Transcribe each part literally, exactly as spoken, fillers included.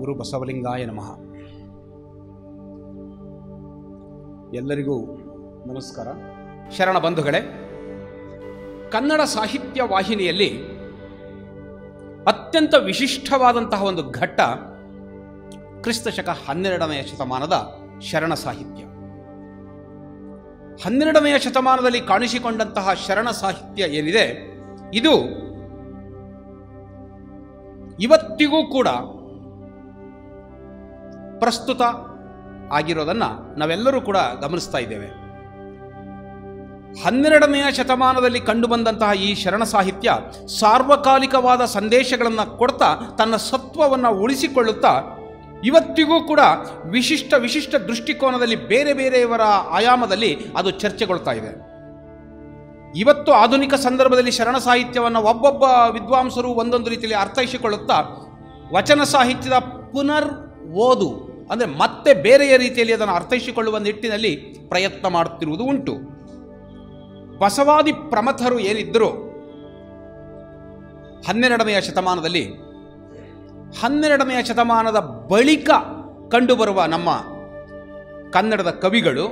ಗುರು ಬಸವಲಿಂಗಾಯ ನಮಃ. ಎಲ್ಲರಿಗೂ ನಮಸ್ಕಾರ. ಶರಣ ಬಂಧುಗಳೇ, ಕನ್ನಡ ಸಾಹಿತ್ಯ ವಾಹಿನಿಯಲ್ಲಿ ಅತ್ಯಂತ ವಿಶಿಷ್ಟವಾದಂತಹ ಒಂದು ಘಟ್ಟ ಕ್ರಿಸ್ತಶಕ ಹನ್ನೆರಡನೆಯ ಶತಮಾನದ ಶರಣ ಸಾಹಿತ್ಯ. ಹನ್ನೆರಡನೆಯ ಶತಮಾನದಲ್ಲಿ ಕಾಣಿಸಿಕೊಂಡಂತಹ ಶರಣ ಸಾಹಿತ್ಯ ಏನಿದೆ, ಇದು ಇವತ್ತಿಗೂ ಕೂಡ ಪ್ರಸ್ತುತ ಆಗಿರೋದನ್ನು ನಾವೆಲ್ಲರೂ ಕೂಡ ಗಮನಿಸ್ತಾ ಇದ್ದೇವೆ. ಹನ್ನೆರಡನೆಯ ಶತಮಾನದಲ್ಲಿ ಕಂಡುಬಂದಂತಹ ಈ ಶರಣ ಸಾಹಿತ್ಯ ಸಾರ್ವಕಾಲಿಕವಾದ ಸಂದೇಶಗಳನ್ನು ಕೊಡ್ತಾ ತನ್ನ ಸತ್ವವನ್ನು ಉಳಿಸಿಕೊಳ್ಳುತ್ತಾ ಇವತ್ತಿಗೂ ಕೂಡ ವಿಶಿಷ್ಟ ವಿಶಿಷ್ಟ ದೃಷ್ಟಿಕೋನದಲ್ಲಿ ಬೇರೆ ಬೇರೆಯವರ ಆಯಾಮದಲ್ಲಿ ಅದು ಚರ್ಚೆಗೊಳ್ತಾ ಇದೆ. ಇವತ್ತು ಆಧುನಿಕ ಸಂದರ್ಭದಲ್ಲಿ ಶರಣ ಸಾಹಿತ್ಯವನ್ನು ಒಬ್ಬೊಬ್ಬ ವಿದ್ವಾಂಸರು ಒಂದೊಂದು ರೀತಿಯಲ್ಲಿ ಅರ್ಥೈಸಿಕೊಳ್ಳುತ್ತಾ ವಚನ ಸಾಹಿತ್ಯದ ಪುನರ್ ಓದು ಅಂದರೆ ಮತ್ತೆ ಬೇರೆಯ ರೀತಿಯಲ್ಲಿ ಅದನ್ನು ಅರ್ಥೈಸಿಕೊಳ್ಳುವ ನಿಟ್ಟಿನಲ್ಲಿ ಪ್ರಯತ್ನ ಮಾಡುತ್ತಿರುವುದು ಉಂಟು. ಬಸವಾದಿ ಪ್ರಮಥರು ಏನಿದ್ದರು ಹನ್ನೆರಡನೆಯ ಶತಮಾನದಲ್ಲಿ, ಹನ್ನೆರಡನೆಯ ಶತಮಾನದ ಬಳಿಕ ಕಂಡುಬರುವ ನಮ್ಮ ಕನ್ನಡದ ಕವಿಗಳು,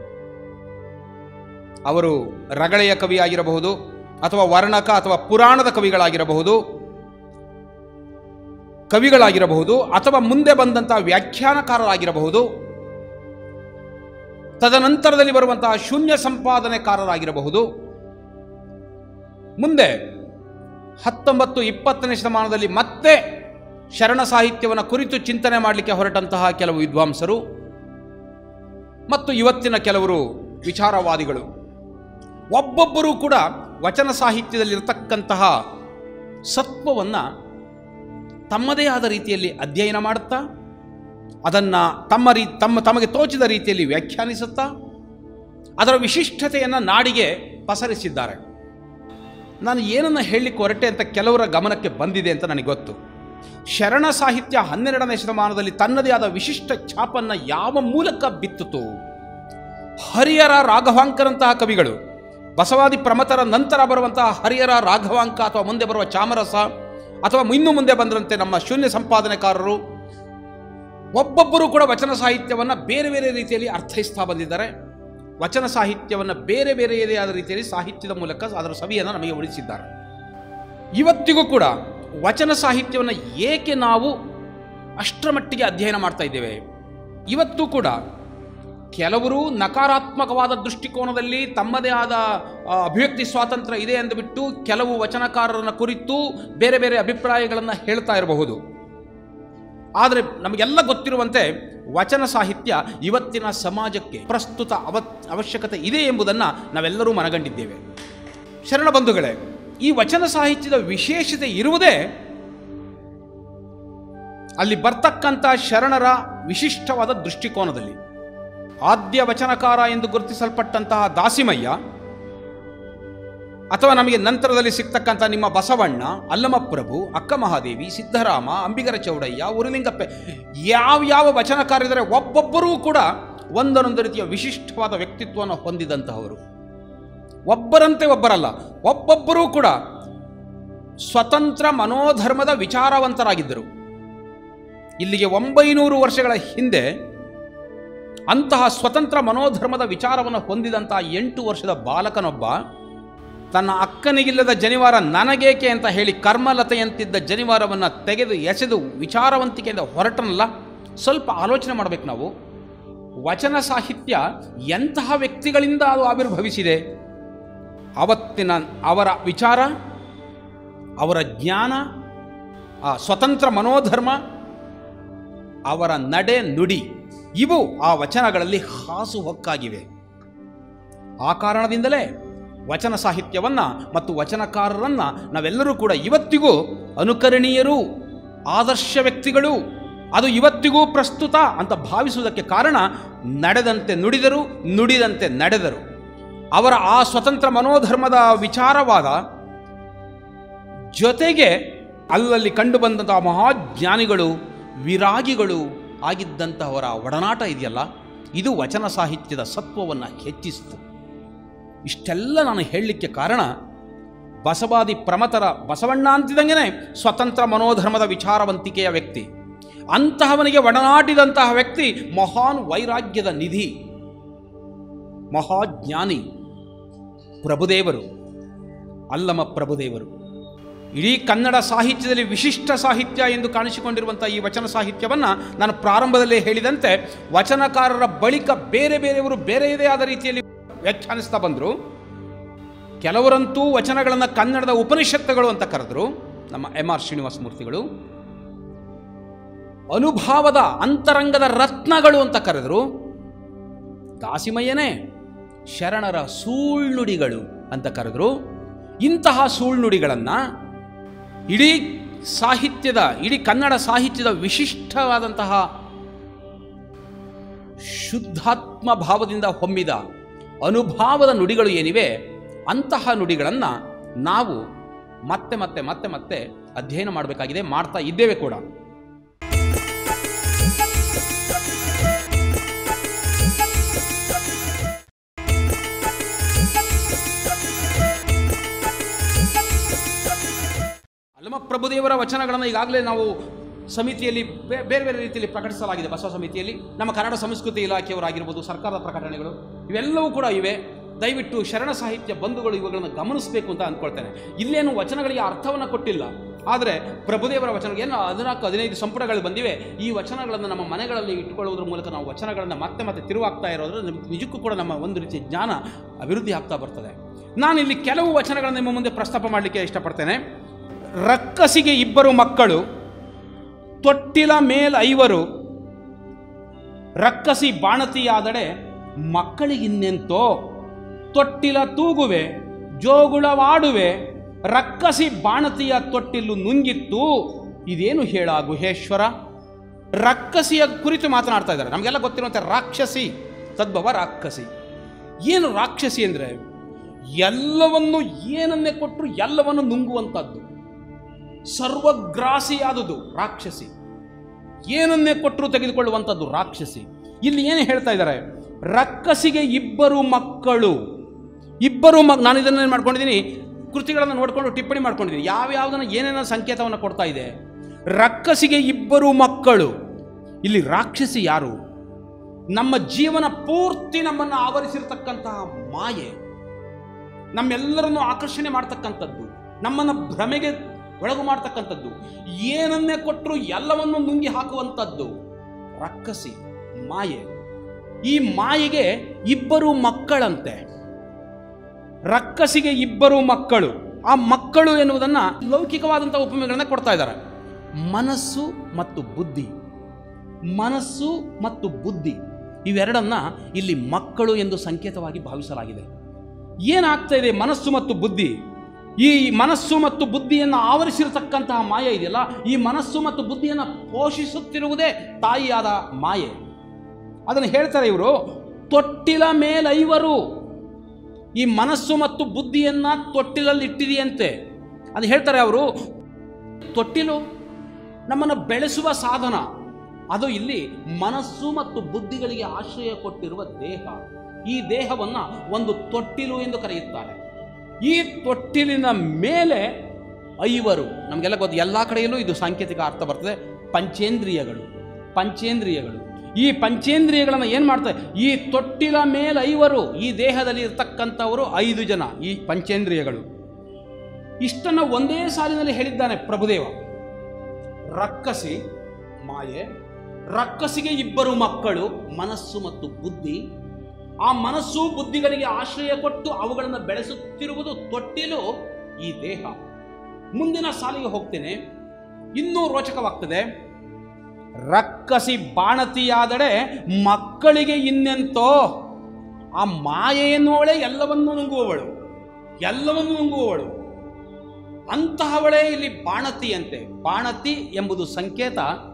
ಅವರು ರಗಳೆಯ ಕವಿಯಾಗಿರಬಹುದು ಅಥವಾ ವರ್ಣಕ ಅಥವಾ ಪುರಾಣದ ಕವಿಗಳಾಗಿರಬಹುದು ಕವಿಗಳಾಗಿರಬಹುದು ಅಥವಾ ಮುಂದೆ ಬಂದಂತಹ ವ್ಯಾಖ್ಯಾನಕಾರರಾಗಿರಬಹುದು, ತದನಂತರದಲ್ಲಿ ಬರುವಂತಹ ಶೂನ್ಯ ಸಂಪಾದನೆಕಾರರಾಗಿರಬಹುದು, ಮುಂದೆ ಹತ್ತೊಂಬತ್ತು ಇಪ್ಪತ್ತನೇ ಶತಮಾನದಲ್ಲಿ ಮತ್ತೆ ಶರಣ ಸಾಹಿತ್ಯವನ್ನು ಕುರಿತು ಚಿಂತನೆ ಮಾಡಲಿಕ್ಕೆ ಹೊರಟಂತಹ ಕೆಲವು ವಿದ್ವಾಂಸರು ಮತ್ತು ಇವತ್ತಿನ ಕೆಲವರು ವಿಚಾರವಾದಿಗಳು, ಒಬ್ಬೊಬ್ಬರೂ ಕೂಡ ವಚನ ಸಾಹಿತ್ಯದಲ್ಲಿರತಕ್ಕಂತಹ ಸತ್ವವನ್ನು ತಮ್ಮದೇ ಆದ ರೀತಿಯಲ್ಲಿ ಅಧ್ಯಯನ ಮಾಡುತ್ತಾ ಅದನ್ನು ತಮ್ಮ ರೀ ತಮ್ಮ ತಮಗೆ ತೋಚಿದ ರೀತಿಯಲ್ಲಿ ವ್ಯಾಖ್ಯಾನಿಸುತ್ತಾ ಅದರ ವಿಶಿಷ್ಟತೆಯನ್ನು ನಾಡಿಗೆ ಪಸರಿಸಿದ್ದಾರೆ. ನಾನು ಏನನ್ನು ಹೇಳಲಿಕ್ಕೆ ಹೊರಟೆ ಅಂತ ಕೆಲವರ ಗಮನಕ್ಕೆ ಬಂದಿದೆ ಅಂತ ನನಗೆ ಗೊತ್ತು. ಶರಣ ಸಾಹಿತ್ಯ ಹನ್ನೆರಡನೇ ಶತಮಾನದಲ್ಲಿ ತನ್ನದೇ ಆದ ವಿಶಿಷ್ಟ ಛಾಪನ್ನು ಯಾವ ಮೂಲಕ ಬಿತ್ತಿತು? ಹರಿಹರ ರಾಘವಾಂಕರಂತಹ ಕವಿಗಳು, ಬಸವಾದಿ ಪ್ರಮಥರ ನಂತರ ಬರುವಂತಹ ಹರಿಹರ ರಾಘವಾಂಕ ಅಥವಾ ಮುಂದೆ ಬರುವ ಚಾಮರಸ ಅಥವಾ ಇನ್ನು ಮುಂದೆ ಬಂದಂತೆ ನಮ್ಮ ಶೂನ್ಯ ಸಂಪಾದನೆಕಾರರು, ಒಬ್ಬೊಬ್ಬರು ಕೂಡ ವಚನ ಸಾಹಿತ್ಯವನ್ನು ಬೇರೆ ಬೇರೆ ರೀತಿಯಲ್ಲಿ ಅರ್ಥೈಸ್ತಾ ಬಂದಿದ್ದಾರೆ. ವಚನ ಸಾಹಿತ್ಯವನ್ನು ಬೇರೆ ಬೇರೆಯದೇ ಆದ ರೀತಿಯಲ್ಲಿ ಸಾಹಿತ್ಯದ ಮೂಲಕ ಅದರ ಸವಿಯನ್ನು ನಮಗೆ ಉಳಿಸಿದ್ದಾರೆ. ಇವತ್ತಿಗೂ ಕೂಡ ವಚನ ಸಾಹಿತ್ಯವನ್ನು ಏಕೆ ನಾವು ಅಷ್ಟರ ಮಟ್ಟಿಗೆ ಅಧ್ಯಯನ ಮಾಡ್ತಾ ಇದ್ದೇವೆ? ಇವತ್ತು ಕೂಡ ಕೆಲವರು ನಕಾರಾತ್ಮಕವಾದ ದೃಷ್ಟಿಕೋನದಲ್ಲಿ ತಮ್ಮದೇ ಆದ ಅಭಿವ್ಯಕ್ತಿ ಸ್ವಾತಂತ್ರ್ಯ ಇದೆ ಎಂದುಬಿಟ್ಟು ಕೆಲವು ವಚನಕಾರರನ್ನು ಕುರಿತು ಬೇರೆ ಬೇರೆ ಅಭಿಪ್ರಾಯಗಳನ್ನು ಹೇಳ್ತಾ ಇರಬಹುದು. ಆದರೆ ನಮಗೆಲ್ಲ ಗೊತ್ತಿರುವಂತೆ ವಚನ ಸಾಹಿತ್ಯ ಇವತ್ತಿನ ಸಮಾಜಕ್ಕೆ ಪ್ರಸ್ತುತ ಅವ ಅವಶ್ಯಕತೆ ಇದೆ ಎಂಬುದನ್ನು ನಾವೆಲ್ಲರೂ ಮನಗಂಡಿದ್ದೇವೆ. ಶರಣ ಬಂಧುಗಳೇ, ಈ ವಚನ ಸಾಹಿತ್ಯದ ವಿಶೇಷತೆ ಇರುವುದೇ ಅಲ್ಲಿ ಬರ್ತಕ್ಕಂಥ ಶರಣರ ವಿಶಿಷ್ಟವಾದ ದೃಷ್ಟಿಕೋನದಲ್ಲಿ. ಆದ್ಯ ವಚನಕಾರ ಎಂದು ಗುರುತಿಸಲ್ಪಟ್ಟಂತಹ ದಾಸಿಮಯ್ಯ ಅಥವಾ ನಮಗೆ ನಂತರದಲ್ಲಿ ಸಿಗ್ತಕ್ಕಂಥ ನಿಮ್ಮ ಬಸವಣ್ಣ, ಅಲ್ಲಮಪ್ರಭು, ಅಕ್ಕ ಮಹಾದೇವಿ, ಸಿದ್ದರಾಮ, ಅಂಬಿಗರ ಚೌಡಯ್ಯ, ಉರುಲಿಂಗಪ್ಪ, ಯಾವ್ಯಾವ ವಚನಕಾರಿದರೆ ಒಬ್ಬೊಬ್ಬರೂ ಕೂಡ ಒಂದೊಂದು ರೀತಿಯ ವಿಶಿಷ್ಟವಾದ ವ್ಯಕ್ತಿತ್ವವನ್ನು ಹೊಂದಿದಂತಹವರು. ಒಬ್ಬರಂತೆ ಒಬ್ಬರಲ್ಲ, ಒಬ್ಬೊಬ್ಬರೂ ಕೂಡ ಸ್ವತಂತ್ರ ಮನೋಧರ್ಮದ ವಿಚಾರವಂತರಾಗಿದ್ದರು. ಇಲ್ಲಿಗೆ ಒಂಬೈನೂರು ವರ್ಷಗಳ ಹಿಂದೆ ಅಂತಹ ಸ್ವತಂತ್ರ ಮನೋಧರ್ಮದ ವಿಚಾರವನ್ನು ಹೊಂದಿದಂತಹ ಎಂಟು ವರ್ಷದ ಬಾಲಕನೊಬ್ಬ ತನ್ನ ಅಕ್ಕನಿಗಿಲ್ಲದ ಜನಿವಾರ ನನಗೇಕೆ ಅಂತ ಹೇಳಿ ಕರ್ಮಲತೆಯಂತಿದ್ದ ಜನಿವಾರವನ್ನು ತೆಗೆದು ಎಸೆದು ವಿಚಾರವಂತಿಕೆಯಿಂದ ಹೊರಟನಲ್ಲ. ಸ್ವಲ್ಪ ಆಲೋಚನೆ ಮಾಡಬೇಕು ನಾವು. ವಚನ ಸಾಹಿತ್ಯ ಎಂತಹ ವ್ಯಕ್ತಿಗಳಿಂದ ಅದು ಆವಿರ್ಭವಿಸಿದೆ? ಅವತ್ತಿನ ಅವರ ವಿಚಾರ, ಅವರ ಜ್ಞಾನ, ಆ ಸ್ವತಂತ್ರ ಮನೋಧರ್ಮ, ಅವರ ನಡೆ ನುಡಿ, ಇವು ಆ ವಚನಗಳಲ್ಲಿ ಹಾಸುಹೊಕ್ಕಾಗಿವೆ. ಆ ಕಾರಣದಿಂದಲೇ ವಚನ ಸಾಹಿತ್ಯವನ್ನು ಮತ್ತು ವಚನಕಾರರನ್ನು ನಾವೆಲ್ಲರೂ ಕೂಡ ಇವತ್ತಿಗೂ ಅನುಕರಣೀಯರು, ಆದರ್ಶ ವ್ಯಕ್ತಿಗಳು, ಅದು ಇವತ್ತಿಗೂ ಪ್ರಸ್ತುತ ಅಂತ ಭಾವಿಸುವುದಕ್ಕೆ ಕಾರಣ ನಡೆದಂತೆ ನುಡಿದರು, ನುಡಿದಂತೆ ನಡೆದರು. ಅವರ ಆ ಸ್ವತಂತ್ರ ಮನೋಧರ್ಮದ ವಿಚಾರವಾದ ಜೊತೆಗೆ ಅಲ್ಲಲ್ಲಿ ಕಂಡುಬಂದಂತಹ ಮಹಾಜ್ಞಾನಿಗಳು, ವಿರಾಗಿಗಳು ಆಗಿದ್ದಂತಹವರ ಒಡನಾಟ ಇದೆಯಲ್ಲ, ಇದು ವಚನ ಸಾಹಿತ್ಯದ ಸತ್ವವನ್ನು ಹೆಚ್ಚಿಸಿತು. ಇಷ್ಟೆಲ್ಲ ನಾನು ಹೇಳಲಿಕ್ಕೆ ಕಾರಣ ಬಸವಾದಿ ಪ್ರಮಥರ, ಬಸವಣ್ಣ ಅಂತಿದಂಗೆ ಸ್ವತಂತ್ರ ಮನೋಧರ್ಮದ ವಿಚಾರವಂತಿಕೆಯ ವ್ಯಕ್ತಿ, ಅಂತಹವನಿಗೆ ಒಡನಾಡಿದಂತಹ ವ್ಯಕ್ತಿ ಮಹಾನ್ ವೈರಾಗ್ಯದ ನಿಧಿ, ಮಹಾಜ್ಞಾನಿ ಪ್ರಭುದೇವರು, ಅಲ್ಲಮ ಪ್ರಭುದೇವರು. ಇಡೀ ಕನ್ನಡ ಸಾಹಿತ್ಯದಲ್ಲಿ ವಿಶಿಷ್ಟ ಸಾಹಿತ್ಯ ಎಂದು ಕಾಣಿಸಿಕೊಂಡಿರುವಂಥ ಈ ವಚನ ಸಾಹಿತ್ಯವನ್ನು ನಾನು ಪ್ರಾರಂಭದಲ್ಲೇ ಹೇಳಿದಂತೆ ವಚನಕಾರರ ಬಳಿಕ ಬೇರೆ ಬೇರೆಯವರು ಬೇರೆಯದೇ ಆದ ರೀತಿಯಲ್ಲಿ ವ್ಯಾಖ್ಯಾನಿಸ್ತಾ ಬಂದರು. ಕೆಲವರಂತೂ ವಚನಗಳನ್ನು ಕನ್ನಡದ ಉಪನಿಷತ್ತುಗಳು ಅಂತ ಕರೆದರು, ನಮ್ಮ ಎಂ ಆರ್ ಶ್ರೀನಿವಾಸ ಮೂರ್ತಿಗಳು. ಅನುಭಾವದ ಅಂತರಂಗದ ರತ್ನಗಳು ಅಂತ ಕರೆದರು. ದಾಸಿಮಯ್ಯನೇ ಶರಣರ ಸೂಳ್ನುಡಿಗಳು ಅಂತ ಕರೆದರು. ಇಂತಹ ಸೂಳ್ನುಡಿಗಳನ್ನು ಇಡೀ ಸಾಹಿತ್ಯದ ಇಡೀ ಕನ್ನಡ ಸಾಹಿತ್ಯದ ವಿಶಿಷ್ಟವಾದಂತಹ ಶುದ್ಧಾತ್ಮ ಭಾವದಿಂದ ಹೊಮ್ಮಿದ ಅನುಭಾವದ ನುಡಿಗಳು ಏನಿವೆ ಅಂತಹ ನುಡಿಗಳನ್ನು ನಾವು ಮತ್ತೆ ಮತ್ತೆ ಮತ್ತೆ ಮತ್ತೆ ಅಧ್ಯಯನ ಮಾಡಬೇಕಾಗಿದೆ, ಮಾಡ್ತಾ ಇದ್ದೇವೆ ಕೂಡ. ಅಲ್ಲಮ ಪ್ರಭುದೇವರ ವಚನಗಳನ್ನು ಈಗಾಗಲೇ ನಾವು ಸಮಿತಿಯಲ್ಲಿ ಬೇರೆ ಬೇರೆ ರೀತಿಯಲ್ಲಿ ಪ್ರಕಟಿಸಲಾಗಿದೆ. ಬಸವ ಸಮಿತಿಯಲ್ಲಿ ನಮ್ಮ ಕನ್ನಡ ಸಂಸ್ಕೃತಿ ಇಲಾಖೆಯವರಾಗಿರ್ಬೋದು, ಸರ್ಕಾರದ ಪ್ರಕಟಣೆಗಳು ಇವೆಲ್ಲವೂ ಕೂಡ ಇವೆ. ದಯವಿಟ್ಟು ಶರಣ ಸಾಹಿತ್ಯ ಬಂಧುಗಳು ಇವುಗಳನ್ನು ಗಮನಿಸಬೇಕು ಅಂತ ಅಂದ್ಕೊಳ್ತೇನೆ. ಇಲ್ಲೇನು ವಚನಗಳಿಗೆ ಅರ್ಥವನ್ನು ಕೊಟ್ಟಿಲ್ಲ, ಆದರೆ ಪ್ರಭುದೇವರ ವಚನಗಳು ಏನು ಹದಿನಾಲ್ಕು ಹದಿನೈದು ಸಂಪುಟಗಳು ಬಂದಿವೆ. ಈ ವಚನಗಳನ್ನು ನಮ್ಮ ಮನೆಗಳಲ್ಲಿ ಇಟ್ಟುಕೊಳ್ಳುವುದರ ಮೂಲಕ ನಾವು ವಚನಗಳನ್ನು ಮತ್ತೆ ಮತ್ತೆ ತಿರುವಾಗ್ತಾ ಇರೋದ್ರೆ ನಿಜಕ್ಕೂ ಕೂಡ ನಮ್ಮ ಒಂದು ರೀತಿಯ ಜ್ಞಾನ ಅಭಿವೃದ್ಧಿ ಆಗ್ತಾ ಬರ್ತದೆ. ನಾನಿಲ್ಲಿ ಕೆಲವು ವಚನಗಳನ್ನು ನಿಮ್ಮ ಮುಂದೆ ಪ್ರಸ್ತಾಪ ಮಾಡಲಿಕ್ಕೆ ಇಷ್ಟಪಡ್ತೇನೆ. ರಕ್ಕಸಿಗೆ ಇಬ್ಬರು ಮಕ್ಕಳು, ತೊಟ್ಟಿಲ ಮೇಲೈವರು, ರಕ್ಕಸಿ ಬಾಣತಿಯಾದಡೆ ಮಕ್ಕಳಿಗಿನ್ನೆಂತೋ, ತೊಟ್ಟಿಲ ತೂಗುವೆ ಜೋಗುಳವಾಡುವೆ, ರಕ್ಕಸಿ ಬಾಣತಿಯ ತೊಟ್ಟಿಲು ನುಂಗಿತ್ತು, ಇದೇನು ಹೇಳ ಗುಹೇಶ್ವರ. ರಕ್ಕಸಿಯ ಕುರಿತು ಮಾತನಾಡ್ತಾ ಇದ್ದಾರೆ. ನಮಗೆಲ್ಲ ಗೊತ್ತಿರುವಂತೆ ರಾಕ್ಷಸಿ, ತದ್ಭವ ರಾಕ್ಷಸಿ. ಏನು ರಾಕ್ಷಸಿ ಅಂದರೆ ಎಲ್ಲವನ್ನು ಏನನ್ನೇ ಕೊಟ್ಟರು ಎಲ್ಲವನ್ನು ನುಂಗುವಂಥದ್ದು, ಸರ್ವಗ್ರಾಸಿಯಾದುದು ರಾಕ್ಷಸಿ. ಏನನ್ನೇ ಕೊಟ್ಟರು ತೆಗೆದುಕೊಳ್ಳುವಂಥದ್ದು ರಾಕ್ಷಸಿ. ಇಲ್ಲಿ ಏನು ಹೇಳ್ತಾ ಇದ್ದಾರೆ? ರಕ್ಕಸಿಗೆ ಇಬ್ಬರು ಮಕ್ಕಳು, ಇಬ್ಬರು ಮಕ್ ನಾನು ಇದನ್ನೇನು ಮಾಡ್ಕೊಂಡಿದ್ದೀನಿ, ಕೃತಿಗಳನ್ನು ನೋಡಿಕೊಂಡು ಟಿಪ್ಪಣಿ ಮಾಡ್ಕೊಂಡಿದ್ದೀನಿ. ಯಾವ್ಯಾವುದನ್ನು ಏನೇನೋ ಸಂಕೇತವನ್ನು ಕೊಡ್ತಾ ಇದೆ. ರಕ್ಕಸಿಗೆ ಇಬ್ಬರು ಮಕ್ಕಳು. ಇಲ್ಲಿ ರಾಕ್ಷಸಿ ಯಾರು? ನಮ್ಮ ಜೀವನ ಪೂರ್ತಿ ನಮ್ಮನ್ನು ಆವರಿಸಿರ್ತಕ್ಕಂತಹ ಮಾಯೆ, ನಮ್ಮೆಲ್ಲರನ್ನು ಆಕರ್ಷಣೆ ಮಾಡ್ತಕ್ಕಂಥದ್ದು, ನಮ್ಮನ್ನು ಭ್ರಮೆಗೆ ಒಳಗು ಮಾಡ್ತಕ್ಕಂಥದ್ದು, ಏನನ್ನೇ ಕೊಟ್ಟರು ಎಲ್ಲವನ್ನು ನುಂಗಿ ಹಾಕುವಂಥದ್ದು ರಕ್ಕಸಿ, ಮಾಯೆ. ಈ ಮಾಯೆಗೆ ಇಬ್ಬರು ಮಕ್ಕಳಂತೆ. ರಕ್ಕಸಿಗೆ ಇಬ್ಬರು ಮಕ್ಕಳು. ಆ ಮಕ್ಕಳು ಎನ್ನುವುದನ್ನು ಲೌಕಿಕವಾದಂಥ ಉಪಮೆಗಳನ್ನು ಕೊಡ್ತಾ ಇದ್ದಾರೆ. ಮನಸ್ಸು ಮತ್ತು ಬುದ್ಧಿ, ಮನಸ್ಸು ಮತ್ತು ಬುದ್ಧಿ ಇವೆರಡನ್ನ ಇಲ್ಲಿ ಮಕ್ಕಳು ಎಂದು ಸಂಕೇತವಾಗಿ ಭಾವಿಸಲಾಗಿದೆ. ಏನಾಗ್ತಾ ಇದೆ? ಮನಸ್ಸು ಮತ್ತು ಬುದ್ಧಿ, ಈ ಮನಸ್ಸು ಮತ್ತು ಬುದ್ಧಿಯನ್ನು ಆವರಿಸಿರತಕ್ಕಂತಹ ಮಾಯೆ ಇದೆಯಲ್ಲ, ಈ ಮನಸ್ಸು ಮತ್ತು ಬುದ್ಧಿಯನ್ನು ಪೋಷಿಸುತ್ತಿರುವುದೇ ತಾಯಿಯಾದ ಮಾಯೆ. ಅದನ್ನು ಹೇಳ್ತಾರೆ ಇವರು, ತೊಟ್ಟಿಲ ಮೇಲೈವರು. ಈ ಮನಸ್ಸು ಮತ್ತು ಬುದ್ಧಿಯನ್ನ ತೊಟ್ಟಿಲಲ್ಲಿ ಇಟ್ಟಿದೆಯಂತೆ. ಅದು ಹೇಳ್ತಾರೆ ಅವರು. ತೊಟ್ಟಿಲು ನಮ್ಮನ್ನು ಬೆಳೆಸುವ ಸಾಧನ, ಅದು ಇಲ್ಲಿ ಮನಸ್ಸು ಮತ್ತು ಬುದ್ಧಿಗಳಿಗೆ ಆಶ್ರಯ ಕೊಟ್ಟಿರುವ ದೇಹ. ಈ ದೇಹವನ್ನು ಒಂದು ತೊಟ್ಟಿಲು ಎಂದು ಕರೆಯುತ್ತಾರೆ. ಈ ತೊಟ್ಟಿಲಿನ ಮೇಲೆ ಐವರು, ನಮಗೆಲ್ಲ ಗೊತ್ತು, ಎಲ್ಲ ಕಡೆಯಲ್ಲೂ ಇದು ಸಾಂಕೇತಿಕ ಅರ್ಥ ಬರ್ತದೆ. ಪಂಚೇಂದ್ರಿಯಗಳು, ಪಂಚೇಂದ್ರಿಯಗಳು ಈ ಪಂಚೇಂದ್ರಿಯಗಳನ್ನು ಏನು ಮಾಡ್ತಾರೆ? ಈ ತೊಟ್ಟಿಲ ಮೇಲೆ ಐವರು, ಈ ದೇಹದಲ್ಲಿ ಇರ್ತಕ್ಕಂಥವರು ಐದು ಜನ, ಈ ಪಂಚೇಂದ್ರಿಯಗಳು. ಇಷ್ಟನ್ನು ಒಂದೇ ಸಾಲಿನಲ್ಲಿ ಹೇಳಿದ್ದಾನೆ ಪ್ರಭುದೇವ. ರಕ್ಕಸಿ ಮಾಯೆ, ರಕ್ಕಸಿಗೆ ಇಬ್ಬರು ಮಕ್ಕಳು ಮನಸ್ಸು ಮತ್ತು ಬುದ್ಧಿ. ಆ ಮನಸ್ಸು ಬುದ್ಧಿಗಳಿಗೆ ಆಶ್ರಯ ಕೊಟ್ಟು ಅವುಗಳನ್ನು ಬೆಳೆಸುತ್ತಿರುವುದು ತೊಟ್ಟಿಲು ಈ ದೇಹ. ಮುಂದಿನ ಸಾಲಿಗೆ ಹೋಗ್ತೇನೆ, ಇನ್ನೂ ರೋಚಕವಾಗ್ತದೆ. ರಕ್ಕಸಿ ಬಾಣತಿಯಾದಡೆ ಮಕ್ಕಳಿಗೆ ಇನ್ನೆಂತೋ. ಆ ಮಾಯೆ ಎನ್ನುವಳೆ ಎಲ್ಲವನ್ನೂ ನುಂಗುವವಳು, ಎಲ್ಲವನ್ನೂ ನುಂಗುವವಳು. ಅಂತಹವಳೇ ಇಲ್ಲಿ ಬಾಣತಿಯಂತೆ. ಬಾಣತಿ ಎಂಬುದು ಸಂಕೇತ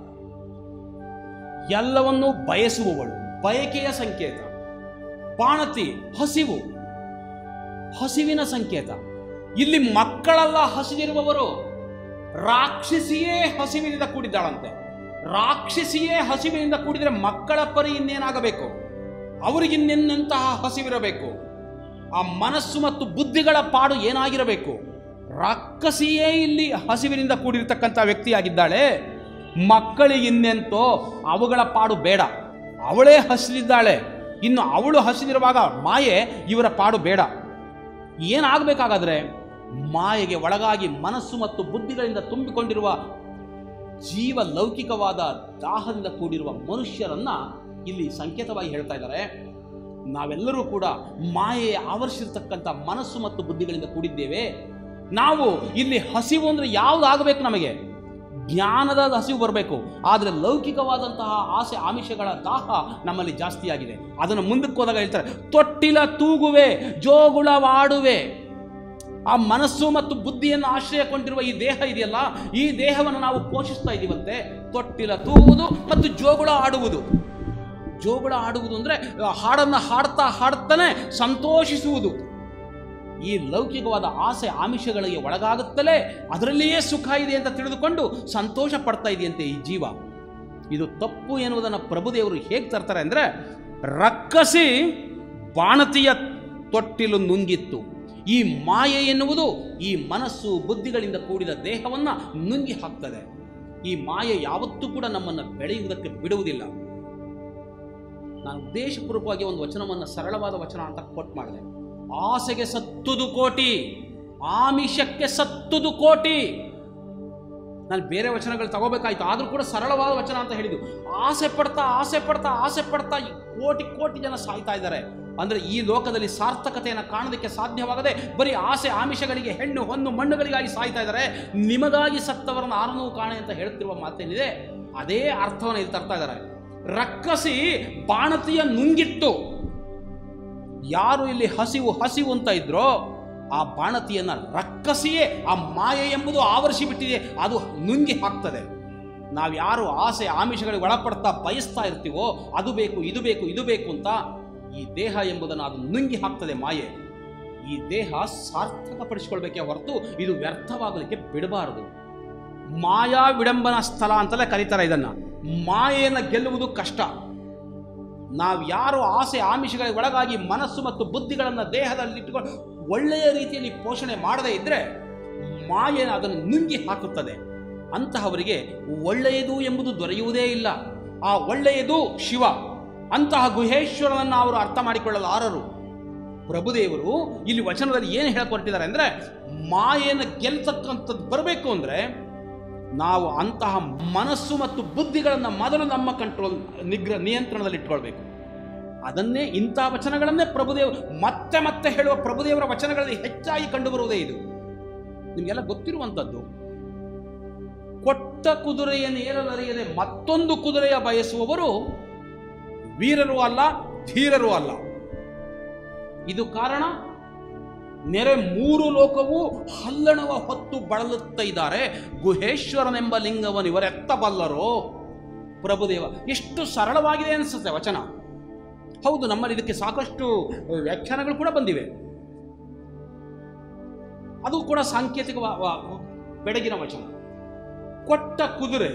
ಎಲ್ಲವನ್ನೂ ಬಯಸುವವಳು, ಬಯಕೆಯ ಸಂಕೇತ. ಬಾಣತಿ ಹಸಿವು, ಹಸಿವಿನ ಸಂಕೇತ. ಇಲ್ಲಿ ಮಕ್ಕಳೆಲ್ಲ ಹಸಿದಿರುವವರು. ರಾಕ್ಷಸಿಯೇ ಹಸಿವಿನಿಂದ ಕೂಡಿದ್ದಾಳಂತೆ. ರಾಕ್ಷಸಿಯೇ ಹಸಿವಿನಿಂದ ಕೂಡಿದರೆ ಮಕ್ಕಳ ಪರಿ ಇನ್ನೇನಾಗಬೇಕು? ಅವರಿಗಿನ್ನೆಂತಹ ಹಸಿವಿರಬೇಕು. ಆ ಮನಸ್ಸು ಮತ್ತು ಬುದ್ಧಿಗಳ ಪಾಡು ಏನಾಗಿರಬೇಕು? ರಾಕ್ಷಸಿಯೇ ಇಲ್ಲಿ ಹಸಿವಿನಿಂದ ಕೂಡಿರತಕ್ಕಂಥ ವ್ಯಕ್ತಿಯಾಗಿದ್ದಾಳೆ. ಮಕ್ಕಳಿಗೆ ಇನ್ನೆಂತೋ ಅವುಗಳ ಪಾಡು ಬೇಡ, ಅವಳೇ ಹಸಿದಿದ್ದಾಳೆ, ಇನ್ನು ಅವಳು ಹಸಿದಿರುವಾಗ ಮಾಯೆ ಇವರ ಪಾಡು ಬೇಡ. ಏನಾಗಬೇಕಾಗಾದ್ರೆ ಮಾಯೆಗೆ ಒಳಗಾಗಿ ಮನಸ್ಸು ಮತ್ತು ಬುದ್ಧಿಗಳಿಂದ ತುಂಬಿಕೊಂಡಿರುವ ಜೀವ ಲೌಕಿಕವಾದ ದಾಹದಿಂದ ಕೂಡಿರುವ ಮನುಷ್ಯರನ್ನ ಇಲ್ಲಿ ಸಂಕೇತವಾಗಿ ಹೇಳ್ತಾ ಇದ್ದಾರೆ. ನಾವೆಲ್ಲರೂ ಕೂಡ ಮಾಯೆಯ ಆವರಿಸಿರ್ತಕ್ಕಂಥ ಮನಸ್ಸು ಮತ್ತು ಬುದ್ಧಿಗಳಿಂದ ಕೂಡಿದ್ದೇವೆ. ನಾವು ಇಲ್ಲಿ ಹಸಿವು ಅಂದರೆ ಯಾವುದಾಗಬೇಕು? ನಮಗೆ ಜ್ಞಾನದ ಹಸಿವು ಬರಬೇಕು. ಆದರೆ ಲೌಕಿಕವಾದಂತಹ ಆಸೆ ಆಮಿಷಗಳ ದಾಹ ನಮ್ಮಲ್ಲಿ ಜಾಸ್ತಿಯಾಗಿದೆ. ಅದನ್ನು ಮುಂದಕ್ಕೆ ಹೋದಾಗ ಹೇಳ್ತಾರೆ, ತೊಟ್ಟಿಲ ತೂಗುವೆ ಜೋಗುಳವಾಡುವೆ. ಆ ಮನಸ್ಸು ಮತ್ತು ಬುದ್ಧಿಯನ್ನು ಆಶ್ರಯಕೊಂಡಿರುವ ಈ ದೇಹ ಇದೆಯಲ್ಲ, ಈ ದೇಹವನ್ನು ನಾವು ಪೋಷಿಸ್ತಾ ಇದ್ದೀವಂತೆ. ತೊಟ್ಟಿಲ ತೂಗುವುದು ಮತ್ತು ಜೋಗುಳ ಆಡುವುದು. ಜೋಗುಳ ಆಡುವುದು ಅಂದರೆ ಹಾಡನ್ನು ಹಾಡ್ತಾ ಹಾಡ್ತಾನೆ ಸಂತೋಷಿಸುವುದು. ಈ ಲೌಕಿಕವಾದ ಆಸೆ ಆಮಿಷಗಳಿಗೆ ಒಳಗಾಗುತ್ತಲೇ ಅದರಲ್ಲಿಯೇ ಸುಖ ಇದೆ ಅಂತ ತಿಳಿದುಕೊಂಡು ಸಂತೋಷ ಪಡ್ತಾ ಇದೆಯಂತೆ ಈ ಜೀವ. ಇದು ತಪ್ಪು ಎನ್ನುವುದನ್ನು ಪ್ರಭುದೇವರು ಹೇಗೆ ತರ್ತಾರೆ ಅಂದರೆ, ರಕ್ಕಸಿ ಬಾಣತಿಯ ತೊಟ್ಟಿಲು ನುಂಗಿತ್ತು. ಈ ಮಾಯೆ ಎನ್ನುವುದು ಈ ಮನಸ್ಸು ಬುದ್ಧಿಗಳಿಂದ ಕೂಡಿದ ದೇಹವನ್ನು ನುಂಗಿ ಹಾಕ್ತದೆ. ಈ ಮಾಯೆ ಯಾವತ್ತೂ ಕೂಡ ನಮ್ಮನ್ನು ಬೆಳೆಯುವುದಕ್ಕೆ ಬಿಡುವುದಿಲ್ಲ. ನಾನು ಉದ್ದೇಶಪೂರ್ವಕವಾಗಿ ಒಂದು ವಚನವನ್ನು ಸರಳವಾದ ವಚನ ಅಂತ ಕೋಟ್ ಮಾಡಿದೆ. ಆಸೆಗೆ ಸತ್ತುದು ಕೋಟಿ, ಆಮಿಷಕ್ಕೆ ಸತ್ತುದು ಕೋಟಿ. ನಾನು ಬೇರೆ ವಚನಗಳು ತಗೋಬೇಕಾಯ್ತು, ಆದರೂ ಕೂಡ ಸರಳವಾದ ವಚನ ಅಂತ ಹೇಳಿದ್ದು. ಆಸೆ ಪಡ್ತಾ ಆಸೆ ಪಡ್ತಾ ಆಸೆ ಪಡ್ತಾ ಕೋಟಿ ಕೋಟಿ ಜನ ಸಾಯ್ತಾ ಇದ್ದಾರೆ. ಅಂದರೆ ಈ ಲೋಕದಲ್ಲಿ ಸಾರ್ಥಕತೆಯನ್ನು ಕಾಣೋದಕ್ಕೆ ಸಾಧ್ಯವಾಗದೆ ಬರೀ ಆಸೆ ಆಮಿಷಗಳಿಗೆ, ಹೆಣ್ಣು ಹೊನ್ನು ಮಣ್ಣುಗಳಿಗಾಗಿ ಸಾಯ್ತಾ ಇದ್ದಾರೆ. ನಿಮಗಾಗಿ ಸತ್ತವರನ್ನು ಆರನೂ ಕಾಣೆ ಅಂತ ಹೇಳ್ತಿರುವ ಮಾತೇನಿದೆ, ಅದೇ ಅರ್ಥವನ್ನು ಇಲ್ಲಿ ತರ್ತಾ ಇದ್ದಾರೆ. ರಕ್ಕಸಿ ಬಾಣತಿಯ ನುಂಗಿತ್ತು. ಯಾರು ಇಲ್ಲಿ ಹಸಿವು ಹಸಿವು ಅಂತ ಇದ್ರೋ ಆ ಬಾಣತಿಯನ್ನು ರಕ್ಕಸಿಯೇ, ಆ ಮಾಯೆ ಎಂಬುದು ಆವರಿಸಿ ಬಿಟ್ಟಿದೆ, ಅದು ನುಂಗಿ ಹಾಕ್ತದೆ. ನಾವು ಯಾರು ಆಸೆ ಆಮಿಷಗಳಿಗೆ ಒಳಪಡ್ತಾ ಬಯಸ್ತಾ ಇರ್ತೀವೋ, ಅದು ಬೇಕು ಇದು ಬೇಕು ಇದು ಬೇಕು ಅಂತ, ಈ ದೇಹ ಎಂಬುದನ್ನು ಅದು ನುಂಗಿ ಹಾಕ್ತದೆ ಮಾಯೆ. ಈ ದೇಹ ಸಾರ್ಥಕಪಡಿಸಿಕೊಳ್ಬೇಕೇ ಹೊರತು ಇದು ವ್ಯರ್ಥವಾಗಲಿಕ್ಕೆ ಬಿಡಬಾರದು. ಮಾಯಾ ವಿಡಂಬನಾ ಸ್ಥಳ ಅಂತಲೇ ಕರೀತಾರೆ ಇದನ್ನು. ಮಾಯೆಯನ್ನು ಗೆಲ್ಲುವುದು ಕಷ್ಟ. ನಾವು ಯಾರು ಆಸೆ ಆಮಿಷಗಳಿಗೆ ಒಳಗಾಗಿ ಮನಸ್ಸು ಮತ್ತು ಬುದ್ಧಿಗಳನ್ನು ದೇಹದಲ್ಲಿ ಇಟ್ಟುಕೊಂಡು ಒಳ್ಳೆಯ ರೀತಿಯಲ್ಲಿ ಪೋಷಣೆ ಮಾಡದೇ ಇದ್ದರೆ ಮಾಯೆ ಅದನ್ನು ನುಂಗಿ ಹಾಕುತ್ತದೆ. ಅಂತಹವರಿಗೆ ಒಳ್ಳೆಯದು ಎಂಬುದು ದೊರೆಯುವುದೇ ಇಲ್ಲ. ಆ ಒಳ್ಳೆಯದು ಶಿವ. ಅಂತಹ ಗುಹೇಶ್ವರನನ್ನು ಅವರು ಅರ್ಥ ಮಾಡಿಕೊಳ್ಳಲಾರರು. ಪ್ರಭುದೇವರು ಇಲ್ಲಿ ವಚನದಲ್ಲಿ ಏನು ಹೇಳ್ಕೊಟ್ಟಿದ್ದಾರೆ ಅಂದರೆ, ಮಾಯೆಯನ್ನು ಗೆಲ್ತಕ್ಕಂಥದ್ದು ಬರಬೇಕು ಅಂದರೆ ನಾವು ಅಂತಹ ಮನಸ್ಸು ಮತ್ತು ಬುದ್ಧಿಗಳನ್ನು ಮೊದಲು ನಮ್ಮ ಕಂಟ್ರೋಲ್ ನಿಗ್ರಹ ನಿಯಂತ್ರಣದಲ್ಲಿ ಇಟ್ಕೊಳ್ಬೇಕು. ಅದನ್ನೇ ಇಂಥ ವಚನಗಳನ್ನೇ ಪ್ರಭುದೇವರು ಮತ್ತೆ ಮತ್ತೆ ಹೇಳುವ ಪ್ರಭುದೇವರ ವಚನಗಳಲ್ಲಿ ಹೆಚ್ಚಾಗಿ ಕಂಡುಬರುವುದೇ ಇದು. ನಿಮಗೆಲ್ಲ ಗೊತ್ತಿರುವಂಥದ್ದು. ಕೊಟ್ಟ ಕುದುರೆಯನ್ನು ಏರಲರಿಯದೆ ಮತ್ತೊಂದು ಕುದುರೆಯ ಬಯಸುವವರು ವೀರರೂ ಅಲ್ಲ, ಧೀರರೂ ಅಲ್ಲ. ಇದು ಕಾರಣ, ನೆರೆ ಮೂರು ಲೋಕವೂ ಹಲ್ಲಣವ ಹೊತ್ತು ಬಳಲುತ್ತಾ ಇದ್ದಾರೆ. ಗುಹೇಶ್ವರನೆಂಬ ಲಿಂಗವನ್ನು ಇವರೆತ್ತಬಲ್ಲರೋ. ಪ್ರಭುದೇವ ಎಷ್ಟು ಸರಳವಾಗಿದೆ ಅನಿಸುತ್ತೆ ವಚನ. ಹೌದು, ನಮ್ಮಲ್ಲಿ ಇದಕ್ಕೆ ಸಾಕಷ್ಟು ವ್ಯಾಖ್ಯಾನಗಳು ಕೂಡ ಬಂದಿವೆ. ಅದು ಕೂಡ ಸಾಂಕೇತಿಕ ಬೆಳಗಿನ ವಚನ. ಕೊಟ್ಟ ಕುದುರೆ,